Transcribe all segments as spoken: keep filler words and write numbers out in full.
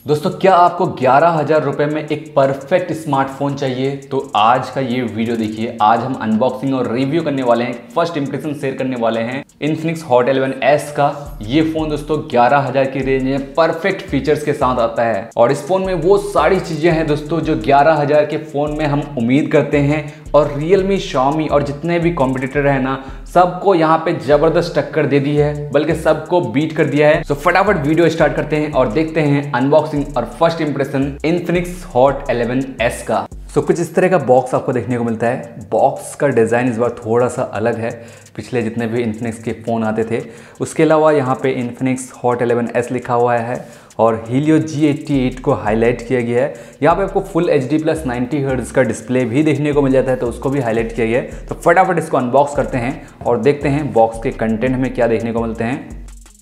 दोस्तों, क्या आपको ग्यारह हज़ार रुपये में एक परफेक्ट स्मार्टफोन चाहिए? तो आज का ये वीडियो देखिए। आज हम अनबॉक्सिंग और रिव्यू करने वाले हैं, फर्स्ट इंप्रेशन शेयर करने वाले हैं इन्फिनिक्स हॉट इलेवन एस का। ये फोन दोस्तों ग्यारह हज़ार की रेंज में परफेक्ट फीचर्स के साथ आता है और इस फोन में वो सारी चीजें हैं दोस्तों जो ग्यारह हज़ार के फोन में हम उम्मीद करते हैं। और रियलमी, शाओमी और जितने भी कॉम्पिटिटर है ना, सबको यहाँ पे जबरदस्त टक्कर दे दी है, बल्कि सबको बीट कर दिया है। सो फटाफट वीडियो स्टार्ट करते हैं और देखते हैं अनबॉक्सिंग और first impression Infinix Hot eleven S का। सो so, कुछ इस तरह का बॉक्स आपको देखने को मिलता है। बॉक्स का डिज़ाइन इस बार थोड़ा सा अलग है पिछले जितने भी इन्फिनिक्स के फ़ोन आते थे। उसके अलावा यहाँ पे इन्फिनिक्स हॉट इलेवन एस लिखा हुआ है और हीलियो जी एट्टी एट को हाईलाइट किया गया है। यहाँ पे आपको full H D plus ninety hertz का डिस्प्ले भी देखने को मिल जाता है, तो उसको भी हाईलाइट किया गया है। तो फटाफट इसको अनबॉक्स करते हैं और देखते हैं बॉक्स के कंटेंट हमें क्या देखने को मिलते हैं।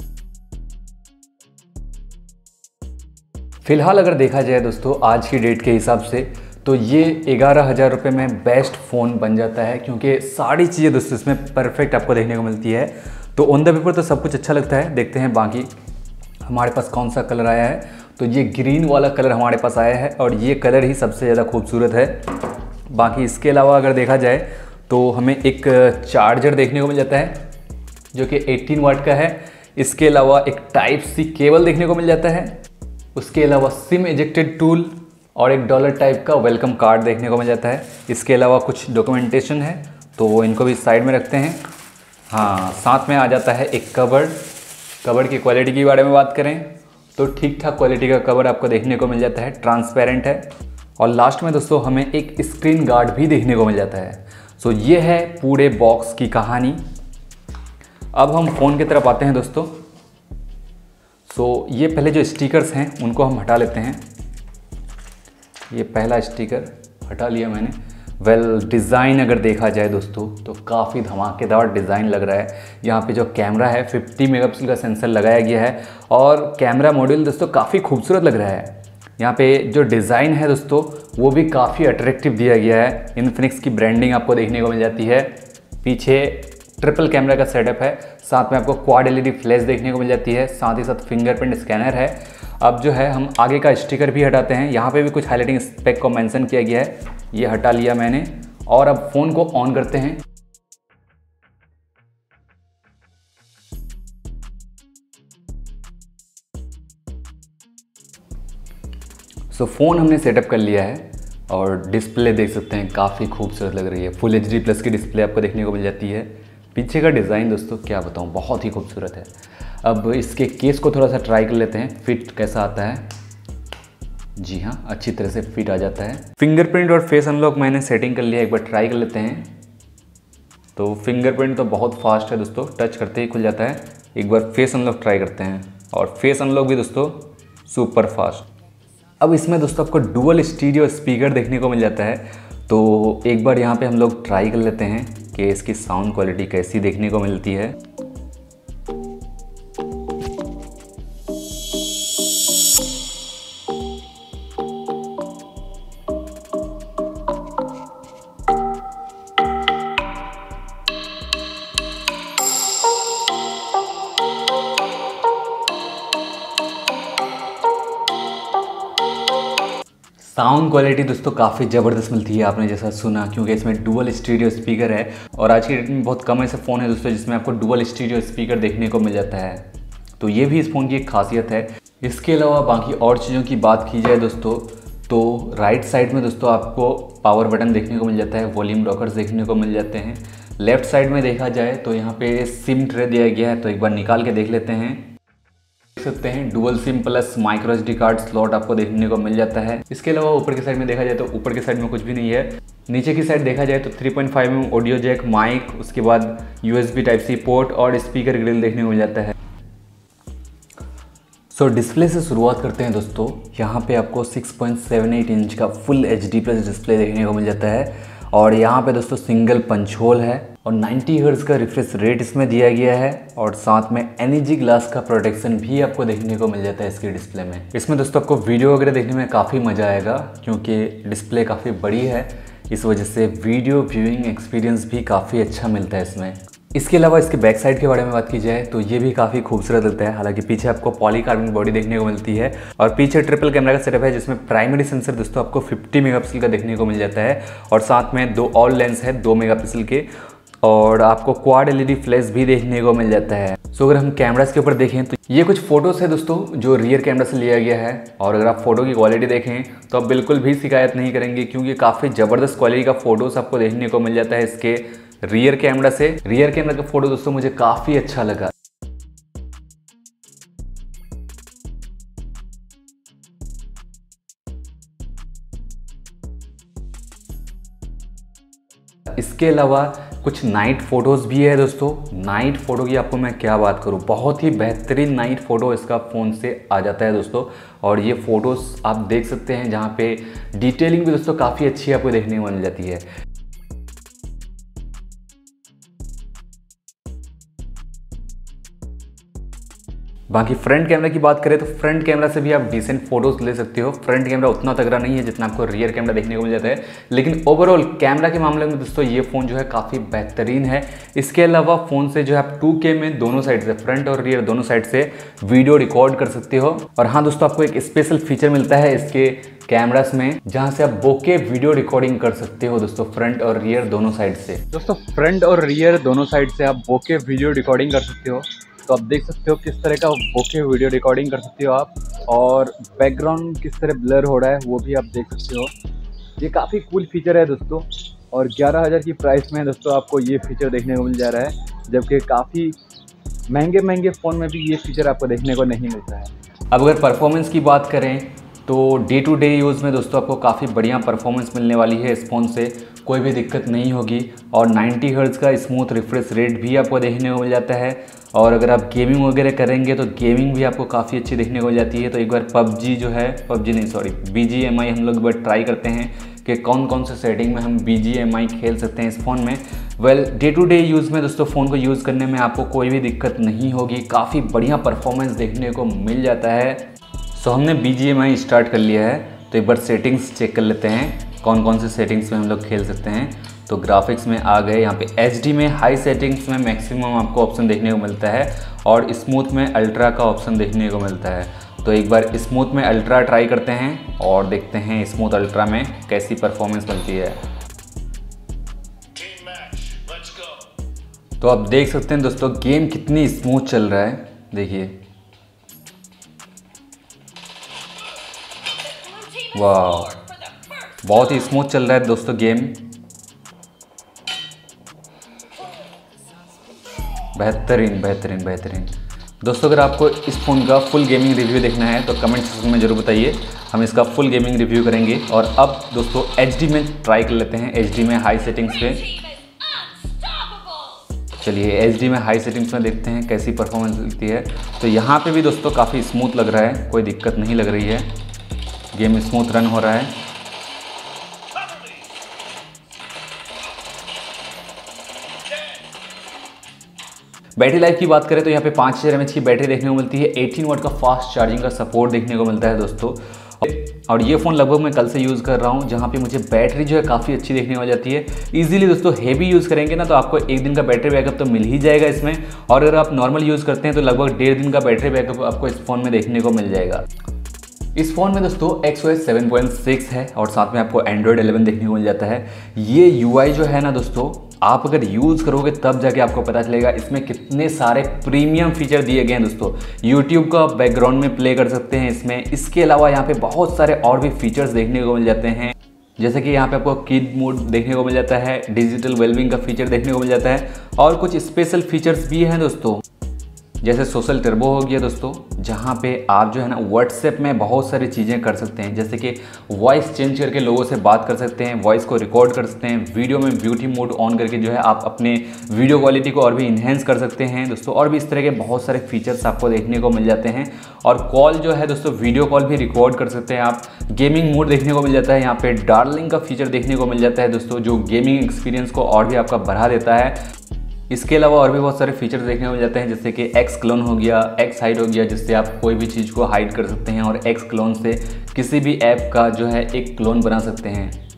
फिलहाल अगर देखा जाए दोस्तों आज की डेट के हिसाब से, तो ये ग्यारह हज़ार रुपये में बेस्ट फ़ोन बन जाता है, क्योंकि सारी चीज़ें दोस्तों इसमें परफेक्ट आपको देखने को मिलती है। तो ऑन द पेपर तो सब कुछ अच्छा लगता है। देखते हैं बाकी हमारे पास कौन सा कलर आया है। तो ये ग्रीन वाला कलर हमारे पास आया है और ये कलर ही सबसे ज़्यादा खूबसूरत है। बाकी इसके अलावा अगर देखा जाए तो हमें एक चार्जर देखने को मिल जाता है जो कि अठारह वाट का है। इसके अलावा एक टाइप सी केबल देखने को मिल जाता है। उसके अलावा सिम इजेक्टेड टूल और एक डॉलर टाइप का वेलकम कार्ड देखने को मिल जाता है। इसके अलावा कुछ डॉक्यूमेंटेशन है, तो इनको भी साइड में रखते हैं। हाँ, साथ में आ जाता है एक कवर। कवर की क्वालिटी के बारे में बात करें तो ठीक ठाक क्वालिटी का कवर आपको देखने को मिल जाता है, ट्रांसपेरेंट है। और लास्ट में दोस्तों हमें एक स्क्रीन गार्ड भी देखने को मिल जाता है। सो ये है पूरे बॉक्स की कहानी। अब हम फ़ोन की तरफ आते हैं दोस्तों। सो ये पहले जो स्टिकर्स हैं उनको हम हटा लेते हैं। ये पहला स्टिकर हटा लिया मैंने। वेल well, डिज़ाइन अगर देखा जाए दोस्तों तो काफ़ी धमाकेदार डिज़ाइन लग रहा है। यहाँ पे जो कैमरा है पचास मेगापिक्सल का सेंसर लगाया गया है और कैमरा मॉड्यूल दोस्तों काफ़ी खूबसूरत लग रहा है। यहाँ पे जो डिज़ाइन है दोस्तों वो भी काफ़ी अट्रैक्टिव दिया गया है। इन्फिनिक्स की ब्रांडिंग आपको देखने को मिल जाती है। पीछे ट्रिपल कैमरा का सेटअप है, साथ में आपको क्वाड एलईडी फ्लैश देखने को मिल जाती है, साथ ही साथ फिंगरप्रिंट स्कैनर है। अब जो है हम आगे का स्टिकर भी हटाते हैं। यहाँ पे भी कुछ हाईलाइटिंग स्पेक को मेंशन किया गया है, ये हटा लिया मैंने। और अब फ़ोन को ऑन करते हैं। सो so, फ़ोन हमने सेटअप कर लिया है और डिस्प्ले देख सकते हैं काफ़ी खूबसूरत लग रही है। फुल एच डी प्लस की डिस्प्ले आपको देखने को मिल जाती है। पीछे का डिज़ाइन दोस्तों क्या बताऊँ, बहुत ही खूबसूरत है। अब इसके केस को थोड़ा सा ट्राई कर लेते हैं, फिट कैसा आता है। जी हाँ, अच्छी तरह से फिट आ जाता है। फिंगरप्रिंट और फेस अनलॉक मैंने सेटिंग कर लिया, एक बार ट्राई कर लेते हैं। तो फिंगरप्रिंट तो बहुत फास्ट है दोस्तों, टच करते ही खुल जाता है। एक बार फेस अनलॉक ट्राई करते हैं और फेस अनलॉक भी दोस्तों सुपर फास्ट। अब इसमें दोस्तों आपको डुअल स्टीरियो स्पीकर देखने को मिल जाता है। तो एक बार यहाँ पे हम लोग ट्राई कर लेते हैं कि इसकी साउंड क्वालिटी कैसी देखने को मिलती है। साउंड क्वालिटी दोस्तों काफ़ी ज़बरदस्त मिलती है, आपने जैसा सुना, क्योंकि इसमें डुअल स्टीरियो स्पीकर है। और आज की डेट में बहुत कम ऐसे फ़ोन है दोस्तों जिसमें आपको डुअल स्टीरियो स्पीकर देखने को मिल जाता है। तो ये भी इस फ़ोन की एक खासियत है। इसके अलावा बाकी और चीज़ों की बात की जाए दोस्तों तो राइट साइड में दोस्तों आपको पावर बटन देखने को मिल जाता है, वॉल्यूम रॉकर्स देखने को मिल जाते हैं। लेफ़्ट साइड में देखा जाए तो यहाँ पे सिम ट्रे दिया गया है, तो एक बार निकाल के देख लेते हैं। देख सकते हैं dual SIM plus micro SD card slot आपको देखने को मिल जाता है। इसके अलावा ऊपर की साइड में देखा जाए तो ऊपर की साइड में कुछ भी नहीं है। नीचे की साइड देखा जाए तो three point five M M audio jack, mic, उसके बाद यूएसबी टाइप सी पोर्ट और स्पीकर ग्रिल देखने को मिल जाता है। सो so, डिस्प्ले से शुरुआत करते हैं दोस्तों। यहाँ पे आपको six point seven eight inch का full H D plus display देखने को मिल जाता है और यहाँ पे दोस्तों सिंगल पंच होल है और नाइन्टी हर्ट्ज का रिफ्रेश रेट इसमें दिया गया है और साथ में एन ई जी ग्लास का प्रोटेक्शन भी आपको देखने को मिल जाता है इसके डिस्प्ले में। इसमें दोस्तों आपको वीडियो वगैरह देखने में काफ़ी मज़ा आएगा, क्योंकि डिस्प्ले काफ़ी बड़ी है, इस वजह से वीडियो व्यूइंग एक्सपीरियंस भी काफ़ी अच्छा मिलता है इसमें। इसके अलावा इसके बैक साइड के बारे में बात की जाए तो ये भी काफ़ी खूबसूरत लगता है। हालांकि पीछे आपको पॉलीकार्बन बॉडी देखने को मिलती है और पीछे ट्रिपल कैमरा का सेटअप है, जिसमें प्राइमरी सेंसर दोस्तों आपको फिफ्टी मेगापिक्सल का देखने को मिल जाता है और साथ में दो और लेंस है दो मेगापिक्सल के, और आपको क्वाड एलईडी फ्लैश भी देखने को मिल जाता है। सो अगर हम कैमरास के ऊपर देखें तो ये कुछ फोटोज़ है दोस्तों जो रियर कैमरा से लिया गया है, और अगर आप फोटो की क्वालिटी देखें तो आप बिल्कुल भी शिकायत नहीं करेंगे, क्योंकि काफ़ी ज़बरदस्त क्वालिटी का फोटोज़ आपको देखने को मिल जाता है इसके रियर कैमरा से। रियर कैमरा का फोटो दोस्तों मुझे काफ़ी अच्छा लगा। इसके अलावा कुछ नाइट फ़ोटोज़ भी है दोस्तों। नाइट फ़ोटो की आपको मैं क्या बात करूं, बहुत ही बेहतरीन नाइट फ़ोटो इसका फ़ोन से आ जाता है दोस्तों। और ये फ़ोटोज़ आप देख सकते हैं जहां पे डिटेलिंग भी दोस्तों काफ़ी अच्छी आपको देखने को मिल जाती है। बाकी फ्रंट कैमरा की बात करें तो फ्रंट कैमरा से भी आप डिसेंट फोटोज़ ले सकते हो। फ्रंट कैमरा उतना तगड़ा नहीं है जितना आपको रियर कैमरा देखने को मिल जाता है, लेकिन ओवरऑल कैमरा के मामले में दोस्तों ये फ़ोन जो है काफ़ी बेहतरीन है। इसके अलावा फ़ोन से जो है आप टू के में दोनों साइड से, फ्रंट और रियर दोनों साइड से वीडियो रिकॉर्ड कर सकते हो। और हाँ दोस्तों, आपको एक स्पेशल फीचर मिलता है इसके कैमरास में, जहां से आप बोके वीडियो रिकॉर्डिंग कर सकते हो दोस्तों, फ्रंट और रियर दोनों साइड से। दोस्तों फ्रंट और रियर दोनों साइड से आप बोके वीडियो रिकॉर्डिंग कर सकते हो। तो आप देख सकते हो किस तरह का बोके वीडियो रिकॉर्डिंग कर सकते हो आप, और बैकग्राउंड किस तरह ब्लर हो रहा है वो भी आप देख सकते हो। ये काफ़ी कूल फीचर है दोस्तों, और ग्यारह हज़ार की प्राइस में दोस्तों आपको ये फीचर देखने को मिल जा रहा है, जबकि काफ़ी महंगे महंगे फ़ोन में भी ये फीचर आपको देखने को नहीं मिलता है। अब अगर परफॉर्मेंस की बात करें तो डे टू डे यूज़ में दोस्तों आपको काफ़ी बढ़िया परफॉर्मेंस मिलने वाली है इस फ़ोन से, कोई भी दिक्कत नहीं होगी। और नाइंटी हर्ट्ज़ का स्मूथ रिफ्रेश रेट भी आपको देखने को मिल जाता है। और अगर आप गेमिंग वगैरह करेंगे तो गेमिंग भी आपको काफ़ी अच्छी देखने को मिल जाती है। तो एक बार पबजी जो है, पबजी नहीं sorry B G M I हम लोग एक बार ट्राई करते हैं कि कौन कौन से सेटिंग में हम बी जी एम आई खेल सकते हैं इस फ़ोन में। Well day to day use में दोस्तों फ़ोन को यूज़ करने में आपको कोई भी दिक्कत नहीं होगी, काफ़ी बढ़िया परफॉर्मेंस देखने को मिल जाता है। सो हमने B G M I start कर लिया है, तो एक बार सेटिंग्स चेक कर लेते हैं कौन कौन से सेटिंग्स में हम लोग खेल सकते हैं। तो ग्राफिक्स में आ गए, यहाँ पे एच डी में हाई सेटिंग्स में मैक्सिमम आपको ऑप्शन देखने को मिलता है, और स्मूथ में अल्ट्रा का ऑप्शन देखने को मिलता है। तो एक बार स्मूथ में अल्ट्रा ट्राई करते हैं और देखते हैं स्मूथ अल्ट्रा में कैसी परफॉर्मेंस मिलती है। तो आप देख सकते हैं दोस्तों गेम कितनी स्मूथ चल रहा है, देखिए वाह, बहुत ही स्मूथ चल रहा है दोस्तों गेम, बेहतरीन बेहतरीन बेहतरीन। दोस्तों अगर आपको इस फ़ोन का फुल गेमिंग रिव्यू देखना है तो कमेंट सेक्शन में ज़रूर बताइए, हम इसका फुल गेमिंग रिव्यू करेंगे। और अब दोस्तों एच डी में ट्राई कर लेते हैं, एच डी में हाई सेटिंग्स पे। चलिए एच डी में हाई सेटिंग्स में देखते हैं कैसी परफॉर्मेंस मिलती है। तो यहाँ पे भी दोस्तों काफ़ी स्मूथ लग रहा है, कोई दिक्कत नहीं लग रही है, गेम स्मूथ रन हो रहा है। बैटरी लाइफ की बात करें तो यहाँ पे पाँच हज़ार एम एच की बैटरी देखने को मिलती है, अठारह वाट का फास्ट चार्जिंग का सपोर्ट देखने को मिलता है दोस्तों। और ये फ़ोन लगभग मैं कल से यूज़ कर रहा हूँ, जहाँ पे मुझे बैटरी जो है काफ़ी अच्छी देखने को मिल जाती है। इजीली दोस्तों हेवी यूज़ करेंगे ना तो आपको एक दिन का बैटरी बैकअप तो मिल ही जाएगा इसमें, और अगर आप नॉर्मल यूज़ करते हैं तो लगभग डेढ़ दिन का बैटरी बैकअप आपको इस फ़ोन में देखने को मिल जाएगा। इस फ़ोन में दोस्तों X O S seven point six है, और साथ में आपको एंड्रॉयड इलेवन देखने को मिल जाता है। ये यू आई जो है ना दोस्तों, आप अगर यूज़ करोगे तब जाके आपको पता चलेगा इसमें कितने सारे प्रीमियम फीचर दिए गए हैं दोस्तों। यूट्यूब का बैकग्राउंड में प्ले कर सकते हैं इसमें। इसके अलावा यहाँ पे बहुत सारे और भी फीचर्स देखने को मिल जाते हैं, जैसे कि यहाँ पे आपको किड मोड देखने को मिल जाता है, डिजिटल वेलबिंग का फीचर देखने को मिल जाता है, और कुछ स्पेशल फीचर्स भी हैं दोस्तों, जैसे सोशल टर्बो हो गया दोस्तों, जहाँ पे आप जो है ना व्हाट्सएप में बहुत सारी चीज़ें कर सकते हैं, जैसे कि वॉइस चेंज करके लोगों से बात कर सकते हैं, वॉइस को रिकॉर्ड कर सकते हैं, वीडियो में ब्यूटी मोड ऑन करके जो है आप अपने वीडियो क्वालिटी को और भी इन्हेंस कर सकते हैं दोस्तों। और भी इस तरह के बहुत सारे फीचर्स आपको देखने को मिल जाते हैं। और कॉल जो है दोस्तों, वीडियो कॉल भी रिकॉर्ड कर सकते हैं आप। गेमिंग मोड देखने को मिल जाता है, यहाँ पे डार्लिंग का फीचर देखने को मिल जाता है दोस्तों, जो गेमिंग एक्सपीरियंस को और भी आपका बढ़ा देता है। इसके अलावा और भी बहुत सारे फीचर्स देखने को मिल जाते हैं, जैसे कि एक्स क्लोन हो गया, एक्स हाइड हो गया, जिससे आप कोई भी चीज़ को हाइड कर सकते हैं, और एक्स क्लोन से किसी भी ऐप का जो है एक क्लोन बना सकते हैं।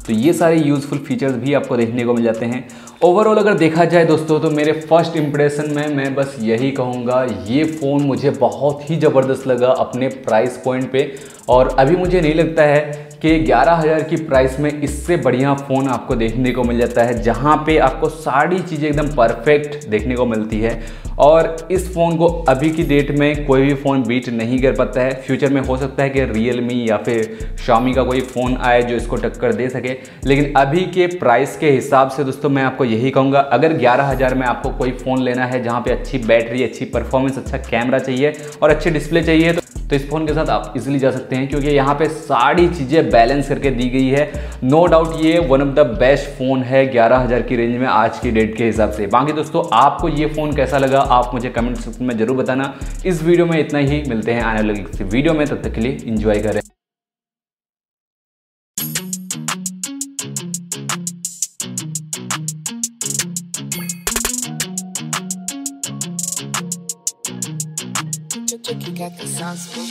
तो ये सारे यूज़फुल फीचर्स भी आपको देखने को मिल जाते हैं। ओवरऑल अगर देखा जाए दोस्तों तो मेरे फर्स्ट इंप्रेशन में मैं बस यही कहूँगा, ये फ़ोन मुझे बहुत ही ज़बरदस्त लगा अपने प्राइस पॉइंट पे। और अभी मुझे नहीं लगता है कि ग्यारह हज़ार की प्राइस में इससे बढ़िया फ़ोन आपको देखने को मिल जाता है, जहाँ पे आपको सारी चीज़ें एकदम परफेक्ट देखने को मिलती है। और इस फ़ोन को अभी की डेट में कोई भी फ़ोन बीट नहीं कर पाता है। फ्यूचर में हो सकता है कि रियलमी या फिर शामी का कोई फ़ोन आए जो इसको टक्कर दे सके, लेकिन अभी के प्राइस के हिसाब से दोस्तों मैं आपको यही कहूँगा, अगर ग्यारह हज़ार में आपको कोई फ़ोन लेना है जहाँ पे अच्छी बैटरी, अच्छी परफॉर्मेंस, अच्छा कैमरा चाहिए और अच्छी डिस्प्ले चाहिए, तो तो इस फ़ोन के साथ आप इजीली जा सकते हैं, क्योंकि यहाँ पे सारी चीज़ें बैलेंस करके दी गई है। नो डाउट ये one of the best phone है ग्यारह हज़ार की रेंज में आज की डेट के हिसाब से। बाकी दोस्तों आपको ये फ़ोन कैसा लगा आप मुझे कमेंट सेक्शन में ज़रूर बताना। इस वीडियो में इतना ही, मिलते हैं आने वाली किसी वीडियो में, तब तक के लिए इंजॉय करें। You got the sound.